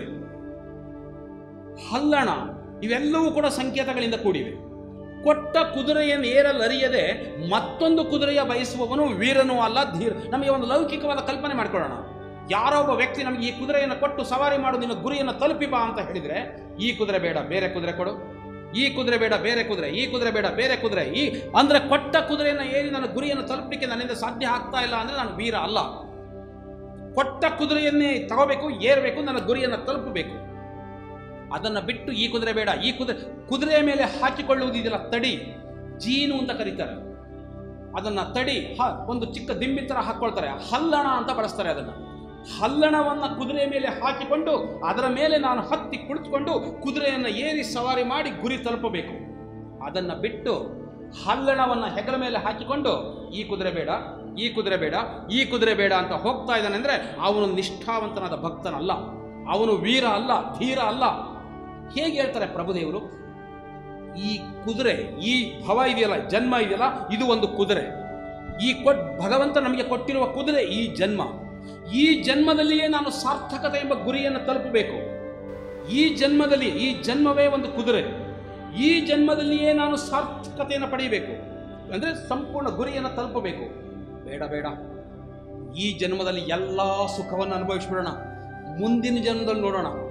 ಹಲ್ಲಣ ಇವೆಲ್ಲವೂ ಕೂಡ ಸಂಕೇತಗಳಿಂದ ಕೂಡಿವೆ. ಕೊಟ್ಟ ಕುದುರೆಯನ್ನು ಏರಲರಿಯದೆ ಮತ್ತೊಂದು ಕುದುರೆಯ ಬಯಸುವವನು ವೀರನೂ ಅಲ್ಲ, ಧೀರ. ನಮಗೆ ಒಂದು ಲೌಕಿಕವಾದ ಕಲ್ಪನೆ ಮಾಡ್ಕೊಳ್ಳೋಣ. ಯಾರೋ ಒಬ್ಬ ವ್ಯಕ್ತಿ ನಮಗೆ ಈ ಕುದುರೆಯನ್ನು ಕೊಟ್ಟು ಸವಾರಿ ಮಾಡು, ನಿನ್ನ ಗುರಿಯನ್ನು ತಲುಪಿ ಬಾ ಅಂತ ಹೇಳಿದರೆ, ಈ ಕುದುರೆ ಬೇಡ ಬೇರೆ ಕುದುರೆ ಕೊಡು, ಈ ಕುದುರೆ ಬೇಡ ಬೇರೆ ಕುದುರೆ, ಈ ಕುದುರೆ ಬೇಡ ಬೇರೆ ಕುದುರೆ, ಈ ಅಂದರೆ ಕೊಟ್ಟ ಕುದುರೆಯನ್ನು ಏರಿ ನನ್ನ ಗುರಿಯನ್ನು ತಲುಪಲಿಕ್ಕೆ ನನ್ನಿಂದ ಸಾಧ್ಯ ಆಗ್ತಾ ಇಲ್ಲ ಅಂದರೆ ನಾನು ವೀರ ಅಲ್ಲ. ಕೊಟ್ಟ ಕುದುರೆಯನ್ನೇ ತಗೋಬೇಕು, ಏರಬೇಕು, ನನ್ನ ಗುರಿಯನ್ನು ತಲುಪಬೇಕು. ಅದನ್ನು ಬಿಟ್ಟು ಈ ಕುದುರೆ ಬೇಡ, ಈ ಕುದುರೆ ಕುದುರೆಯ ಮೇಲೆ ಹಾಕಿಕೊಳ್ಳುವುದಿದೆಯಲ್ಲ ತಡಿ, ಜೀನು ಅಂತ ಕರೀತಾರೆ. ಅದನ್ನು ತಡಿ ಹ ಒಂದು ಚಿಕ್ಕ ದಿಂಬಿ ಥರ ಹಾಕ್ಕೊಳ್ತಾರೆ, ಹಲ್ಲಣ ಅಂತ ಬಳಸ್ತಾರೆ. ಅದನ್ನು ಹಲ್ಲಣವನ್ನು ಕುದುರೆಯ ಮೇಲೆ ಹಾಕಿಕೊಂಡು ಅದರ ಮೇಲೆ ನಾನು ಹತ್ತಿ ಕುಳಿತುಕೊಂಡು ಕುದುರೆಯನ್ನು ಏರಿ ಸವಾರಿ ಮಾಡಿ ಗುರಿ ತಲುಪಬೇಕು. ಅದನ್ನು ಬಿಟ್ಟು ಹಲ್ಲಣವನ್ನು ಹೆಗಲ ಮೇಲೆ ಹಾಕಿಕೊಂಡು ಈ ಕುದುರೆ ಬೇಡ, ಈ ಕುದುರೆ ಬೇಡ, ಈ ಕುದುರೆ ಬೇಡ ಅಂತ ಹೋಗ್ತಾ ಇದ್ದಾನೆ ಅಂದರೆ ಅವನು ನಿಷ್ಠಾವಂತನಾದ ಭಕ್ತನಲ್ಲ, ಅವನು ವೀರ ಅಲ್ಲ, ಧೀರ ಅಲ್ಲ. ಹೇಗೆ ಹೇಳ್ತಾರೆ ಪ್ರಭುದೇವರು? ಈ ಕುದುರೆ, ಈ ಭವ ಇದೆಯಲ್ಲ, ಜನ್ಮ ಇದೆಯಲ್ಲ, ಇದು ಒಂದು ಕುದುರೆ. ಈ ಕೊಟ್ ಭಗವಂತ ನಮಗೆ ಕೊಟ್ಟಿರುವ ಕುದುರೆ ಈ ಜನ್ಮ. ಈ ಜನ್ಮದಲ್ಲಿಯೇ ನಾನು ಸಾರ್ಥಕತೆ ಎಂಬ ಗುರಿಯನ್ನು ತಲುಪಬೇಕು. ಈ ಜನ್ಮದಲ್ಲಿ, ಈ ಜನ್ಮವೇ ಒಂದು ಕುದುರೆ. ಈ ಜನ್ಮದಲ್ಲಿಯೇ ನಾನು ಸಾರ್ಥಕತೆಯನ್ನು ಪಡೆಯಬೇಕು, ಅಂದರೆ ಸಂಪೂರ್ಣ ಗುರಿಯನ್ನು ತಲುಪಬೇಕು. ಬೇಡ ಬೇಡ, ಈ ಜನ್ಮದಲ್ಲಿ ಎಲ್ಲ ಸುಖವನ್ನು ಅನುಭವಿಸ್ಬಿಡೋಣ, ಮುಂದಿನ ಜನ್ಮದಲ್ಲಿ ನೋಡೋಣ.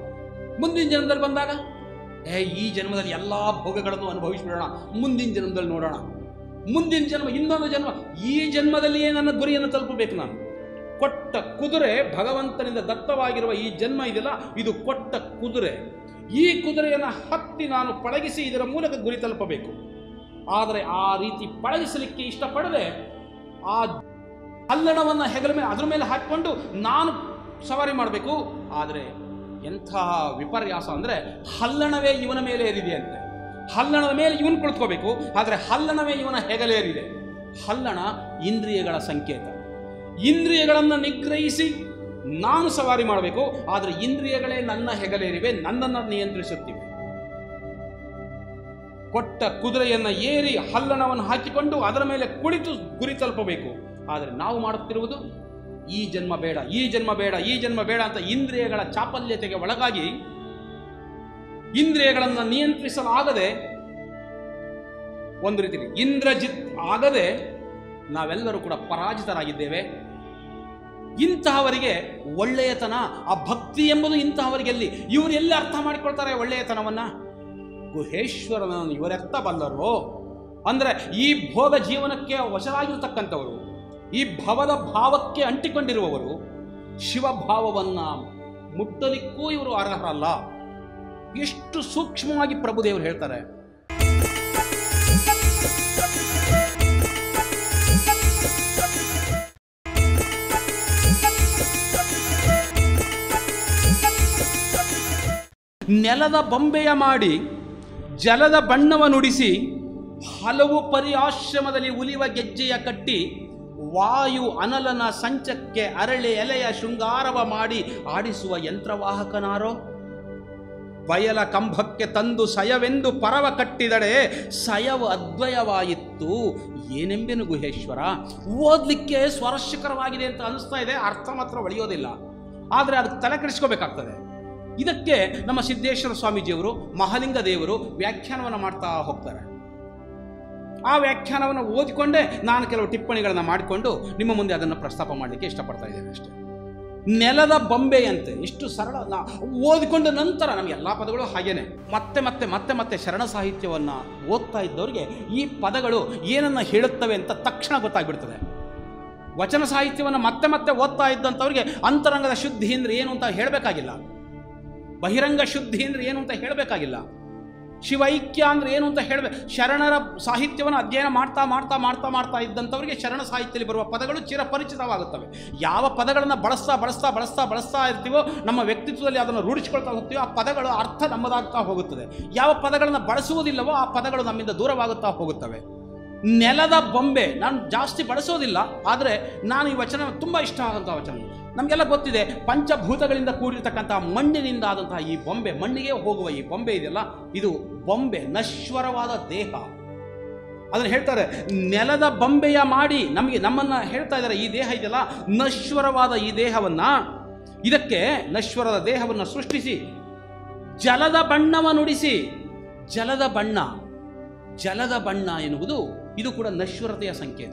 ಮುಂದಿನ ಜನ್ಮದಲ್ಲಿ ಬಂದಾಗ ಏ ಈ ಜನ್ಮದಲ್ಲಿ ಎಲ್ಲ ಭೋಗಗಳನ್ನು ಅನುಭವಿಸ್ಬಿಡೋಣ, ಮುಂದಿನ ಜನ್ಮದಲ್ಲಿ ನೋಡೋಣ, ಮುಂದಿನ ಜನ್ಮ ಇನ್ನೊಂದು ಜನ್ಮ, ಈ ಜನ್ಮದಲ್ಲಿಯೇ ನನ್ನ ಗುರಿಯನ್ನು ತಲುಪಬೇಕು. ನಾನು ಕೊಟ್ಟ ಕುದುರೆ, ಭಗವಂತನಿಂದ ದತ್ತವಾಗಿರುವ ಈ ಜನ್ಮ ಇದೆಯಲ್ಲ, ಇದು ಕೊಟ್ಟ ಕುದುರೆ. ಈ ಕುದುರೆಯನ್ನು ಹತ್ತಿ ನಾನು ಪಳಗಿಸಿ ಇದರ ಮೂಲಕ ಗುರಿ ತಲುಪಬೇಕು. ಆದರೆ ಆ ರೀತಿ ಪಳಗಿಸಲಿಕ್ಕೆ ಇಷ್ಟಪಡದೆ ಆ ಹಲ್ಲಣವನ್ನು ಹೆಗಲ ಮೇಲೆ ಅದರ ಮೇಲೆ ಹಾಕಿಕೊಂಡು ನಾನು ಸವಾರಿ ಮಾಡಬೇಕು. ಆದರೆ ಎಂಥ ವಿಪರ್ಯಾಸ ಅಂದರೆ ಹಲ್ಲಣವೇ ಇವನ ಮೇಲೆ ಏರಿದೆ ಅಂತೆ. ಹಲ್ಲಣದ ಮೇಲೆ ಇವನು ಕುಳಿತುಕೋಬೇಕು, ಆದರೆ ಹಲ್ಲಣವೇ ಇವನ ಹೆಗಲೇರಿದೆ. ಹಲ್ಲಣ ಇಂದ್ರಿಯಗಳ ಸಂಕೇತ. ಇಂದ್ರಿಯಗಳನ್ನು ನಿಗ್ರಹಿಸಿ ನಾನು ಸವಾರಿ ಮಾಡಬೇಕು, ಆದರೆ ಇಂದ್ರಿಯಗಳೇ ನನ್ನ ಹೆಗಲೇರಿವೆ, ನನ್ನನ್ನು ನಿಯಂತ್ರಿಸುತ್ತಿವೆ. ಕೊಟ್ಟ ಕುದುರೆಯನ್ನು ಏರಿ ಹಲ್ಲಣವನ್ನು ಹಾಕಿಕೊಂಡು ಅದರ ಮೇಲೆ ಕುಳಿತು ಗುರಿ ತಲುಪಬೇಕು. ಆದರೆ ನಾವು ಮಾಡುತ್ತಿರುವುದು ಈ ಜನ್ಮ ಬೇಡ, ಈ ಜನ್ಮ ಬೇಡ, ಈ ಜನ್ಮ ಬೇಡ ಅಂತ ಇಂದ್ರಿಯಗಳ ಚಾಪಲ್ಯತೆಗೆ ಒಳಗಾಗಿ ಇಂದ್ರಿಯಗಳನ್ನು ನಿಯಂತ್ರಿಸಲಾಗದೆ, ಒಂದು ರೀತಿ ಇಂದ್ರಜಿತ್ ಆಗದೆ ನಾವೆಲ್ಲರೂ ಕೂಡ ಪರಾಜಿತರಾಗಿದ್ದೇವೆ. ಇಂತಹವರಿಗೆ ಒಳ್ಳೆಯತನ, ಆ ಭಕ್ತಿ ಎಂಬುದು ಇಂತಹವರಿಗೆಲ್ಲಿ, ಇವರು ಎಲ್ಲಿ ಅರ್ಥ ಮಾಡಿಕೊಳ್ತಾರೆ ಒಳ್ಳೆಯತನವನ್ನ? ಗುಹೇಶ್ವರನನ್ನು ಇವರೆತ್ತ ಬಲ್ಲರೋ ಅಂದರೆ ಈ ಭೋಗ ಜೀವನಕ್ಕೆ ವಶರಾಗಿರ್ತಕ್ಕಂಥವರು, ಈ ಭವದ ಭಾವಕ್ಕೆ ಅಂಟಿಕೊಂಡಿರುವವರು, ಶಿವಭಾವವನ್ನು ಮುಟ್ಟಲಿಕ್ಕೂ ಇವರು ಅರ್ಹರಲ್ಲ. ಎಷ್ಟು ಸೂಕ್ಷ್ಮವಾಗಿ ಪ್ರಭುದೇವರು ಹೇಳ್ತಾರೆ. ನೆಲದ ಬೊಂಬೆಯ ಮಾಡಿ ಜಲದ ಬಣ್ಣವ ನುಡಿಸಿ ಹಲವು ಪರಿಆಶ್ರಮದಲ್ಲಿ ಉಲಿವ ಗೆಜ್ಜೆಯ ಕಟ್ಟಿ ವಾಯು ಅನಲನ ಸಂಚಕ್ಕೆ ಅರಳೆ ಎಲೆಯ ಶೃಂಗಾರವ ಮಾಡಿ ಆಡಿಸುವ ಯಂತ್ರವಾಹಕನಾರೋ? ಬಯಲ ಕಂಬಕ್ಕೆ ತಂದು ಸಯವೆಂದು ಪರವ ಕಟ್ಟಿದಡೆ ಸಯವು ಅದ್ವಯವಾಯಿತು ಏನೆಂಬೆನು ಗುಹೇಶ್ವರ. ಓದಲಿಕ್ಕೆ ಸ್ವಾರಸ್ಯಕರವಾಗಿದೆ ಅಂತ ಅನಿಸ್ತಾ ಇದೆ, ಅರ್ಥ ಮಾತ್ರ ಒಳೆಯೋದಿಲ್ಲ. ಆದರೆ ಅದಕ್ಕೆ ತಲೆ ಕೆಡಿಸ್ಕೋಬೇಕಾಗ್ತದೆ. ಇದಕ್ಕೆ ನಮ್ಮ ಸಿದ್ದೇಶ್ವರ ಸ್ವಾಮೀಜಿಯವರು, ಮಹಾಲಿಂಗ ದೇವರು ವ್ಯಾಖ್ಯಾನವನ್ನು ಮಾಡ್ತಾ ಹೋಗ್ತಾರೆ. ಆ ವ್ಯಾಖ್ಯಾನವನ್ನು ಓದಿಕೊಂಡೇ ನಾನು ಕೆಲವು ಟಿಪ್ಪಣಿಗಳನ್ನು ಮಾಡಿಕೊಂಡು ನಿಮ್ಮ ಮುಂದೆ ಅದನ್ನು ಪ್ರಸ್ತಾಪ ಮಾಡಲಿಕ್ಕೆ ಇಷ್ಟಪಡ್ತಾ ಇದ್ದೇನೆ ಅಷ್ಟೇ. ನೆಲದ ಬೊಂಬೆಯಂತೆ, ಎಷ್ಟು ಸರಳ. ನಾ ಓದಿಕೊಂಡ ನಂತರ ನಮಗೆ ಎಲ್ಲ ಪದಗಳು ಹಾಗೇನೆ ಮತ್ತೆ ಮತ್ತೆ ಮತ್ತೆ ಮತ್ತೆ ಶರಣ ಸಾಹಿತ್ಯವನ್ನು ಓದ್ತಾ ಇದ್ದವರಿಗೆ ಈ ಪದಗಳು ಏನನ್ನ ಹೇಳುತ್ತವೆ ಅಂತ ತಕ್ಷಣ ಗೊತ್ತಾಗ್ಬಿಡ್ತದೆ. ವಚನ ಸಾಹಿತ್ಯವನ್ನು ಮತ್ತೆ ಮತ್ತೆ ಓದ್ತಾ ಇದ್ದಂಥವ್ರಿಗೆ ಅಂತರಂಗದ ಶುದ್ಧಿ ಅಂದರೆ ಏನು ಅಂತ ಹೇಳಬೇಕಾಗಿಲ್ಲ, ಬಹಿರಂಗ ಶುದ್ಧಿ ಅಂದರೆ ಏನು ಅಂತ ಹೇಳಬೇಕಾಗಿಲ್ಲ, ಶಿವೈಕ್ಯ ಅಂದರೆ ಏನು ಅಂತ ಹೇಳಬೇಕು. ಶರಣರ ಸಾಹಿತ್ಯವನ್ನು ಅಧ್ಯಯನ ಮಾಡ್ತಾ ಮಾಡ್ತಾ ಮಾಡ್ತಾ ಮಾಡ್ತಾ ಇದ್ದಂಥವರಿಗೆ ಶರಣ ಸಾಹಿತ್ಯದಲ್ಲಿ ಬರುವ ಪದಗಳು ಚಿರಪರಿಚಿತವಾಗುತ್ತವೆ. ಯಾವ ಪದಗಳನ್ನು ಬಳಸ್ತಾ ಬಳಸ್ತಾ ಬಳಸ್ತಾ ಬಳಸ್ತಾ ಇರ್ತೀವೋ ನಮ್ಮ ವ್ಯಕ್ತಿತ್ವದಲ್ಲಿ ಅದನ್ನು ರೂಢಿಸಿಕೊಳ್ತಾ ಹೋಗ್ತೀವೋ ಆ ಪದಗಳ ಅರ್ಥ ನಮ್ಮದಾಗ್ತಾ ಹೋಗುತ್ತದೆ. ಯಾವ ಪದಗಳನ್ನು ಬಳಸುವುದಿಲ್ಲವೋ ಆ ಪದಗಳು ನಮ್ಮಿಂದ ದೂರವಾಗುತ್ತಾ ಹೋಗುತ್ತವೆ. ನೆಲದ ಬೊಂಬೆ ನಾನು ಜಾಸ್ತಿ ಬಳಸೋದಿಲ್ಲ, ಆದರೆ ನಾನು ಈ ವಚನ ತುಂಬ ಇಷ್ಟ ಆದಂಥ ವಚನ. ನಮಗೆಲ್ಲ ಗೊತ್ತಿದೆ, ಪಂಚಭೂತಗಳಿಂದ ಕೂಡಿರ್ತಕ್ಕಂಥ ಮಣ್ಣಿನಿಂದ ಆದಂತಹ ಈ ಬೊಂಬೆ, ಮಣ್ಣಿಗೆ ಹೋಗುವ ಈ ಬೊಂಬೆ ಇದೆಯಲ್ಲ, ಇದು ಬೊಂಬೆ, ನಶ್ವರವಾದ ದೇಹ. ಅದನ್ನು ಹೇಳ್ತಾರೆ, ನೆಲದ ಬೊಂಬೆಯ ಮಾಡಿ ನಮಗೆ ನಮ್ಮನ್ನು ಹೇಳ್ತಾ ಇದ್ದಾರೆ. ಈ ದೇಹ ಇದೆಯಲ್ಲ, ನಶ್ವರವಾದ ಈ ದೇಹವನ್ನು, ಇದಕ್ಕೆ ನಶ್ವರದ ದೇಹವನ್ನು ಸೃಷ್ಟಿಸಿ ಜಲದ ಬಣ್ಣವ ನುಡಿಸಿ. ಜಲದ ಬಣ್ಣ, ಜಲದ ಬಣ್ಣ ಎನ್ನುವುದು ಇದು ಕೂಡ ನಶ್ವರತೆಯ ಸಂಕೇತ.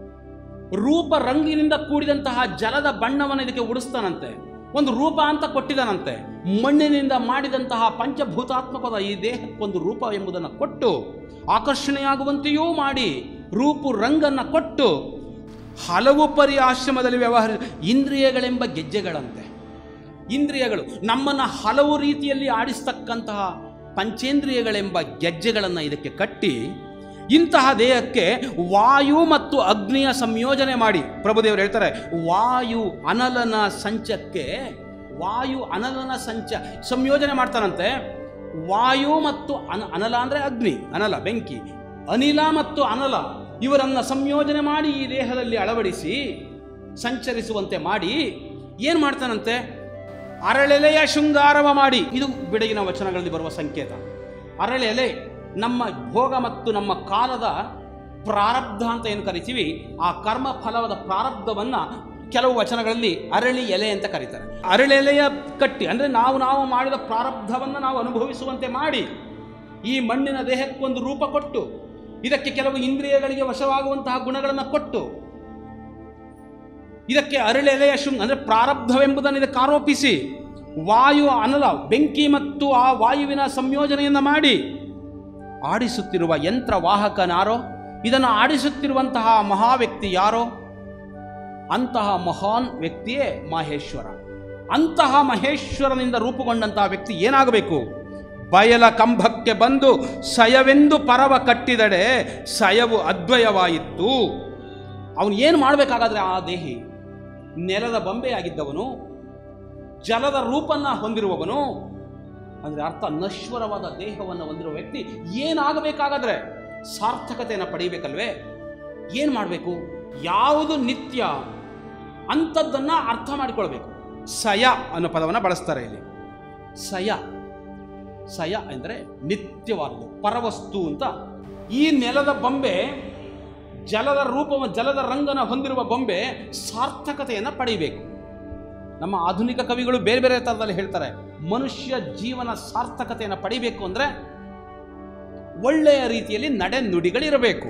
ರೂಪ ರಂಗಿನಿಂದ ಕೂಡಿದಂತಹ ಜಲದ ಬಣ್ಣವನ್ನು ಇದಕ್ಕೆ ಉಡಿಸ್ತಾನಂತೆ, ಒಂದು ರೂಪ ಅಂತ ಕೊಟ್ಟಿದ್ದಾನಂತೆ. ಮಣ್ಣಿನಿಂದ ಮಾಡಿದಂತಹ ಪಂಚಭೂತಾತ್ಮಕವಾದ ಈ ದೇಹಕ್ಕೊಂದು ರೂಪ ಎಂಬುದನ್ನು ಕೊಟ್ಟು ಆಕರ್ಷಣೆಯಾಗುವಂತೆಯೂ ಮಾಡಿ ರೂಪು ರಂಗನ್ನು ಕೊಟ್ಟು ಹಲವು ಪರಿ ಆಶ್ರಮದಲ್ಲಿ ವ್ಯವಹಾರ. ಇಂದ್ರಿಯಗಳೆಂಬ ಗೆಜ್ಜೆಗಳಂತೆ, ಇಂದ್ರಿಯಗಳು ನಮ್ಮನ್ನು ಹಲವು ರೀತಿಯಲ್ಲಿ ಆಡಿಸ್ತಕ್ಕಂತಹ ಪಂಚೇಂದ್ರಿಯಗಳೆಂಬ ಗೆಜ್ಜೆಗಳನ್ನು ಇದಕ್ಕೆ ಕಟ್ಟಿ ಇಂತಹ ದೇಹಕ್ಕೆ ವಾಯು ಮತ್ತು ಅಗ್ನಿಯ ಸಂಯೋಜನೆ ಮಾಡಿ. ಪ್ರಭುದೇವರು ಹೇಳ್ತಾರೆ, ವಾಯು ಅನಲನ ಸಂಚಕ್ಕೆ, ವಾಯು ಅನಲನ ಸಂಚ ಸಂಯೋಜನೆ ಮಾಡ್ತಾನಂತೆ. ವಾಯು ಮತ್ತು ಅನ ಅನಲ ಅಂದರೆ ಅಗ್ನಿ, ಅನಲ ಬೆಂಕಿ, ಅನಿಲ ಮತ್ತು ಅನಲ ಇವರನ್ನು ಸಂಯೋಜನೆ ಮಾಡಿ ಈ ದೇಹದಲ್ಲಿ ಅಳವಡಿಸಿ ಸಂಚರಿಸುವಂತೆ ಮಾಡಿ ಏನು ಮಾಡ್ತಾನಂತೆ? ಅರಳೆಲೆಯ ಶೃಂಗಾರವ ಮಾಡಿ. ಇದು ಬೆಳಗಿನ ವಚನಗಳಲ್ಲಿ ಬರುವ ಸಂಕೇತ. ಅರಳೆಲೆ ನಮ್ಮ ಭೋಗ ಮತ್ತು ನಮ್ಮ ಕಾಲದ ಪ್ರಾರಬ್ಧ ಅಂತ ಏನು ಕರಿತೀವಿ, ಆ ಕರ್ಮ ಫಲವಾದ ಪ್ರಾರಬ್ಧವನ್ನು ಕೆಲವು ವಚನಗಳಲ್ಲಿ ಅರಳಿ ಎಲೆ ಅಂತ ಕರೀತಾರೆ. ಅರಳೆಲೆಯ ಕಟ್ಟಿ ಅಂದರೆ ನಾವು ನಾವು ಮಾಡಿದ ಪ್ರಾರಬ್ಧವನ್ನು ನಾವು ಅನುಭವಿಸುವಂತೆ ಮಾಡಿ ಈ ಮಣ್ಣಿನ ದೇಹಕ್ಕೊಂದು ರೂಪ ಕೊಟ್ಟು ಇದಕ್ಕೆ ಕೆಲವು ಇಂದ್ರಿಯಗಳಿಗೆ ವಶವಾಗುವಂತಹ ಗುಣಗಳನ್ನು ಕೊಟ್ಟು ಇದಕ್ಕೆ ಅರಳೆಲೆಯ ಶೃಂಗ ಅಂದರೆ ಪ್ರಾರಬ್ಧವೆಂಬುದನ್ನು ಇದಕ್ಕೆ ಆರೋಪಿಸಿ ವಾಯು ಅನಲ ಬೆಂಕಿ ಮತ್ತು ಆ ವಾಯುವಿನ ಸಂಯೋಜನೆಯನ್ನು ಮಾಡಿ ಆಡಿಸುತ್ತಿರುವ ಯಂತ್ರವಾಹಕನಾರೋ, ಇದನ್ನು ಆಡಿಸುತ್ತಿರುವಂತಹ ಮಹಾ ವ್ಯಕ್ತಿ ಯಾರೋ, ಅಂತಹ ಮಹಾನ್ ವ್ಯಕ್ತಿಯೇ ಮಹೇಶ್ವರ. ಅಂತಹ ಮಹೇಶ್ವರನಿಂದ ರೂಪುಗೊಂಡಂತಹ ವ್ಯಕ್ತಿ ಏನಾಗಬೇಕು? ಬಯಲ ಕಂಬಕ್ಕೆ ಬಂದು ಸಯವೆಂದು ಪರವ ಕಟ್ಟಿದಡೆ ಸಯವು ಅದ್ವಯವಾಯಿತು. ಅವನು ಏನು ಮಾಡಬೇಕಾಗಾದ್ರೆ ಆ ದೇಹಿ ನೆಲದ ಬೊಂಬೆಯಾಗಿದ್ದವನು, ಜಲದ ರೂಪನ್ನ ಹೊಂದಿರುವವನು, ಅಂದರೆ ಅರ್ಥ ನಶ್ವರವಾದ ದೇಹವನ್ನು ಹೊಂದಿರುವ ವ್ಯಕ್ತಿ ಏನಾಗಬೇಕಾಗಾದ್ರೆ ಸಾರ್ಥಕತೆಯನ್ನು ಪಡೆಯಬೇಕಲ್ವೇ? ಏನು ಮಾಡಬೇಕು? ಯಾವುದು ನಿತ್ಯ ಅಂಥದ್ದನ್ನು ಅರ್ಥ ಮಾಡಿಕೊಳ್ಬೇಕು. ಸಯ ಅನ್ನೋ ಪದವನ್ನು ಬಳಸ್ತಾರೆ ಇಲ್ಲಿ. ಸಯ ಸಯ ಅಂದರೆ ನಿತ್ಯವಾದದ್ದು, ಪರವಸ್ತು ಅಂತ. ಈ ನೆಲದ ಬೊಂಬೆ, ಜಲದ ರೂಪ ಜಲದ ರಂಗನ ಹೊಂದಿರುವ ಬೊಂಬೆ ಸಾರ್ಥಕತೆಯನ್ನು ಪಡೆಯಬೇಕು. ನಮ್ಮ ಆಧುನಿಕ ಕವಿಗಳು ಬೇರೆ ಬೇರೆ ಥರದಲ್ಲಿ ಹೇಳ್ತಾರೆ, ಮನುಷ್ಯ ಜೀವನ ಸಾರ್ಥಕತೆಯನ್ನು ಪಡಿಬೇಕು ಅಂದರೆ ಒಳ್ಳೆಯ ರೀತಿಯಲ್ಲಿ ನಡೆ ನುಡಿಗಳಿರಬೇಕು.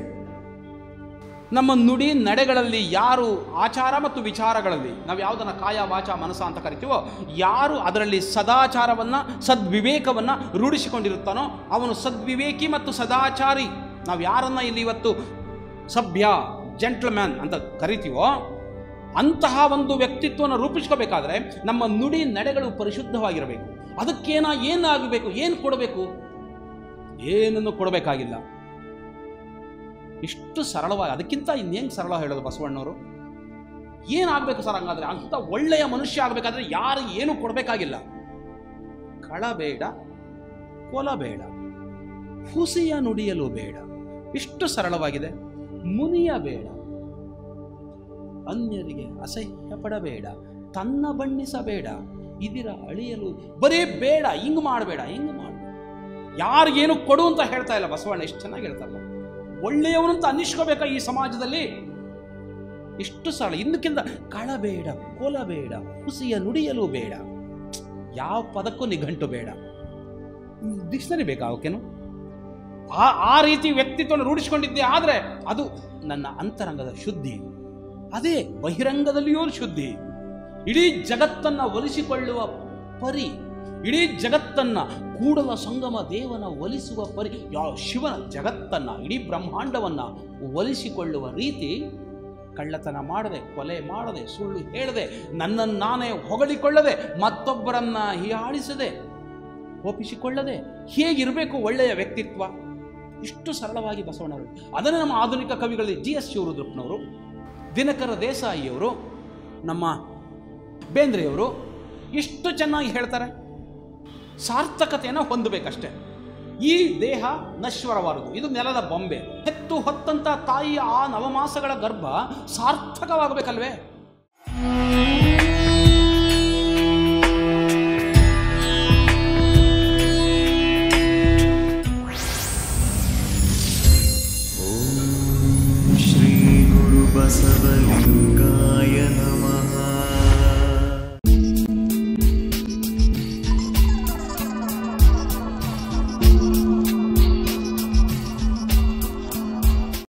ನಮ್ಮ ನುಡಿ ನಡೆಗಳಲ್ಲಿ ಯಾರು ಆಚಾರ ಮತ್ತು ವಿಚಾರಗಳಲ್ಲಿ ನಾವು ಯಾವುದನ್ನು ಕಾಯ ವಾಚ ಮನಸ ಅಂತ ಕರಿತೀವೋ, ಯಾರು ಅದರಲ್ಲಿ ಸದಾಚಾರವನ್ನು ಸದ್ವಿವೇಕವನ್ನು ರೂಢಿಸಿಕೊಂಡಿರುತ್ತಾನೋ ಅವನು ಸದ್ವಿವೇಕಿ ಮತ್ತು ಸದಾಚಾರಿ. ನಾವು ಯಾರನ್ನ ಇಲ್ಲಿ ಇವತ್ತು ಸಭ್ಯ ಜೆಂಟ್ಲ್ಮ್ಯಾನ್ ಅಂತ ಕರಿತೀವೋ ಅಂತಹ ಒಂದು ವ್ಯಕ್ತಿತ್ವವನ್ನು ರೂಪಿಸ್ಕೋಬೇಕಾದ್ರೆ ನಮ್ಮ ನುಡಿ ನಡೆಗಳು ಪರಿಶುದ್ಧವಾಗಿರಬೇಕು. ಅದಕ್ಕೇನ ಏನಾಗಬೇಕು? ಏನು ಕೊಡಬೇಕು? ಏನನ್ನು ಕೊಡಬೇಕಾಗಿಲ್ಲ. ಇಷ್ಟು ಸರಳವಾಗಿ, ಅದಕ್ಕಿಂತ ಇನ್ನೇನು ಸರಳ ಹೇಳೋದು ಬಸವಣ್ಣವರು. ಏನಾಗಬೇಕು ಸರ್ ಹಂಗಾದ್ರೆ? ಅಂಥ ಒಳ್ಳೆಯ ಮನುಷ್ಯ ಆಗಬೇಕಾದ್ರೆ ಯಾರು ಏನು ಕೊಡಬೇಕಾಗಿಲ್ಲ. ಕಳಬೇಡ, ಕೊಲಬೇಡ, ಹುಸಿಯ ನುಡಿಯಲು ಬೇಡ. ಇಷ್ಟು ಸರಳವಾಗಿದೆ. ಮುನಿಯಬೇಡ, ಅನ್ಯರಿಗೆ ಅಸಹ್ಯ ಪಡಬೇಡ, ತನ್ನ ಬಣ್ಣಿಸಬೇಡ, ಇದಿರ ಅಳಿಯಲು ಬರೀ ಬೇಡ, ಹಿಂಗೆ ಮಾಡಬೇಡ, ಹಿಂಗೆ ಮಾಡಬೇಡ. ಯಾರಿಗೇನು ಕೊಡು ಅಂತ ಹೇಳ್ತಾ ಇಲ್ಲ ಬಸವಣ್ಣ. ಎಷ್ಟು ಚೆನ್ನಾಗಿ ಹೇಳ್ತಾರಲ್ಲ, ಒಳ್ಳೆಯವನಂತ ಅನ್ನಿಸ್ಕೋಬೇಕಾ ಈ ಸಮಾಜದಲ್ಲಿ. ಇಷ್ಟು ಸರಳ. ಇನ್ನಕ್ಕಿಂತ ಕಳಬೇಡ, ಕೊಲಬೇಡ, ಹುಸಿಯ ನುಡಿಯಲು ಬೇಡ. ಯಾವ ಪದಕ್ಕೂ ನಿಘಂಟು ಬೇಡ. ಡಿಕ್ಷನರಿ ಬೇಕಾ ಅವಕ್ಕೇನು? ಆ ಆ ರೀತಿ ವ್ಯಕ್ತಿತ್ವವನ್ನು ರೂಢಿಸಿಕೊಂಡಿದ್ದೆ ಆದರೆ ಅದು ನನ್ನ ಅಂತರಂಗದ ಶುದ್ಧಿ. ಅದೇ ಬಹಿರಂಗದಲ್ಲಿಯೂ ಶುದ್ಧಿ. ಇಡೀ ಜಗತ್ತನ್ನು ಒಲಿಸಿಕೊಳ್ಳುವ ಪರಿ, ಇಡೀ ಜಗತ್ತನ್ನ ಕೂಡಲ ಸಂಗಮ ದೇವನ ಒಲಿಸುವ ಪರಿ, ಯಾವ ಶಿವನ ಜಗತ್ತನ್ನ ಇಡೀ ಬ್ರಹ್ಮಾಂಡವನ್ನ ಒಲಿಸಿಕೊಳ್ಳುವ ರೀತಿ ಕಳ್ಳತನ ಮಾಡದೆ, ಕೊಲೆ ಮಾಡದೆ, ಸುಳ್ಳು ಹೇಳದೆ, ನನ್ನನ್ನು ನಾನೇ ಹೊಗಳಿಕೊಳ್ಳದೆ, ಮತ್ತೊಬ್ಬರನ್ನ ಹೀಯಾಳಿಸದೆ, ಒಪ್ಪಿಸಿಕೊಳ್ಳದೆ ಹೇಗಿರಬೇಕು ಒಳ್ಳೆಯ ವ್ಯಕ್ತಿತ್ವ. ಇಷ್ಟು ಸರಳವಾಗಿ ಬಸವಣ್ಣವರು. ಅದನ್ನೇ ನಮ್ಮ ಆಧುನಿಕ ಕವಿಗಳಲ್ಲಿ ಜಿ ಎಸ್ ಶಿವರುದ್ರಪ್ಪನವರು, ದಿನಕರ ದೇಸಾಯಿಯವರು, ನಮ್ಮ ಬೇಂದ್ರೆಯವರು ಇಷ್ಟು ಚೆನ್ನಾಗಿ ಹೇಳ್ತಾರೆ. ಸಾರ್ಥಕತೆಯನ್ನು ಹೊಂದಬೇಕಷ್ಟೆ. ಈ ದೇಹ ನಶ್ವರವಾದುದು, ಇದು ನೆಲದ ಬೊಂಬೆ. ಹೆತ್ತು ಹೊತ್ತಂತ ತಾಯಿಯ ಆ ನವಮಾಸಗಳ ಗರ್ಭ ಸಾರ್ಥಕವಾಗಬೇಕಲ್ವೇ? ಓಂ ಶ್ರೀ ಗುರು ಬಸವಲಿಂಗ